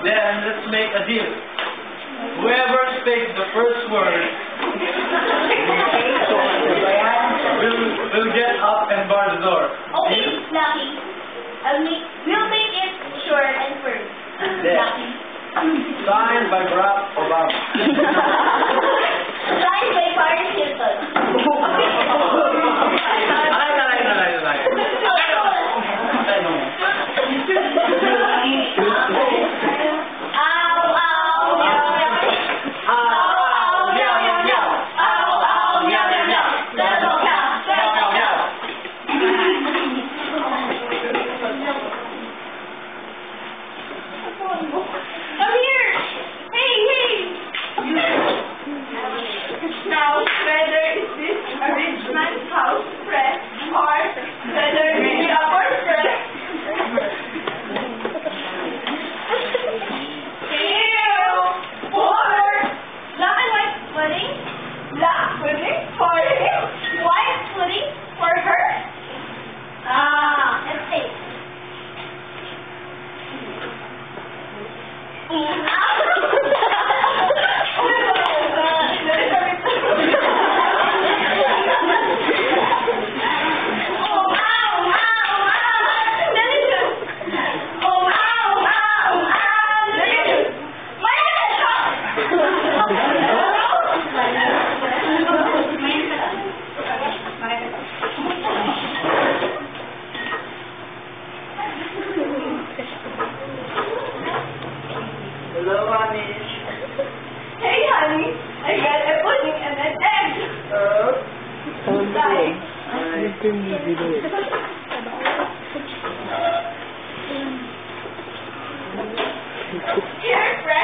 Then let's make a deal. Whoever speaks the first word will get up and bar the door. Okay, Blackie. We'll make it short and firm. Blackie. Signed by Barack Obama. Signed by Paris Hilton. Hello, honey. Hey, honey. I got a pudding and an egg. Bye. Here,